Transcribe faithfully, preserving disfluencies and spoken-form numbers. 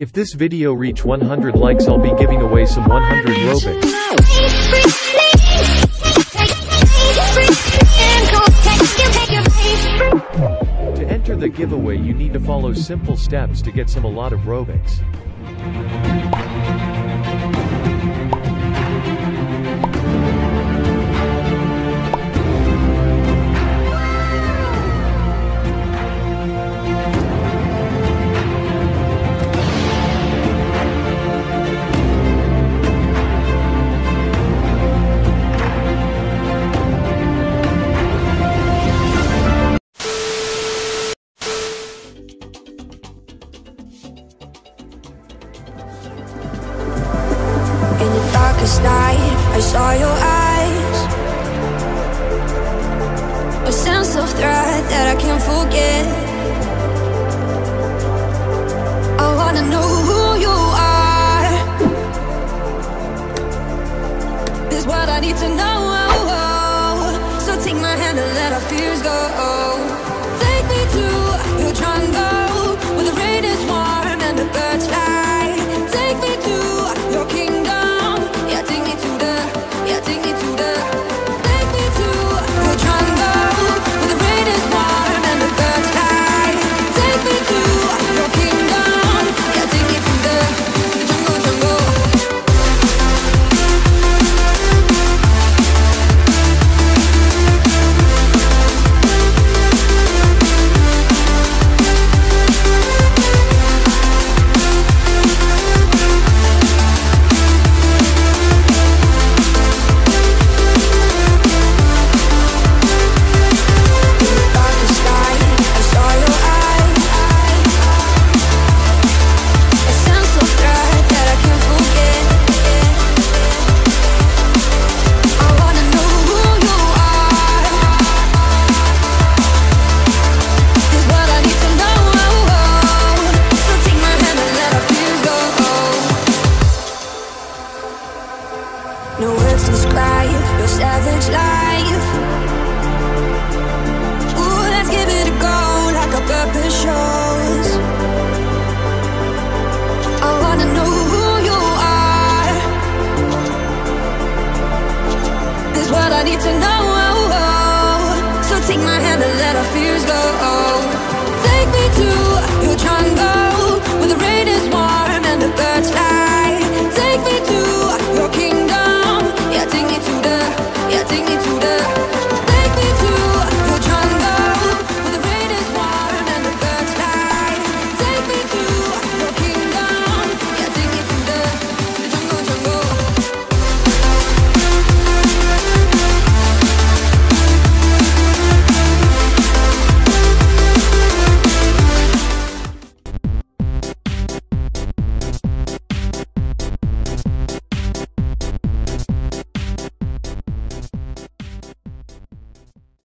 If this video reach one hundred likes, I'll be giving away some one hundred Robux. To enter the giveaway, you need to follow simple steps to get some a lot of Robux. Darkest night, I saw your eyes, a sense of threat that I can't forget. I wanna know who you are. This is what I need to know. So take my hand and let our fears go. Take me to your jungle, where the rain is warm and the birds fly. Take me to your kingdom. Take me to the, yeah, take me to the, take me to the jungle, where the rain is warm and the birds fly. Take me to your kingdom, yeah, take me to the, the jungle, jungle. No words describe your savage life. Ooh, let's give it a go, like our purpose shows. I wanna know who you are. This is what I need to know.